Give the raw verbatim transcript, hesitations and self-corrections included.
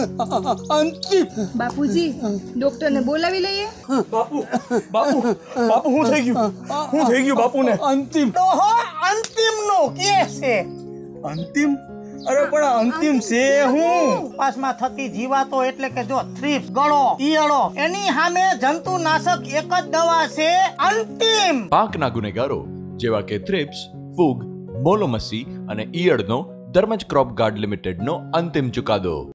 અંતિમ. બાપુજી ડોક્ટર ને બોલાવી લઈએ. બાપુ બાપુ બાપુ હું થઈ ગયું હું થઈ ગયું બાપુને? અંતિમ. ડોહો અંતિમ નું કે છે. અંતિમ? અરે પણ અંતિમ છે હું? પાસમાં થતી જીવાતો એટલે કે જો થ્રીપ્સ, ગળો, ઈયળો એની સામે જંતુનાશક એક જ દવા છે અંતિમ. પાકના ગુનેગારો જેવા કે થ્રિપ્સ, ફૂગ, મોલોમસી અને ઈયળનો ધર્મજ ક્રોપ ગાર્ડ લિમિટેડનો અંતિમ ચુકાદો.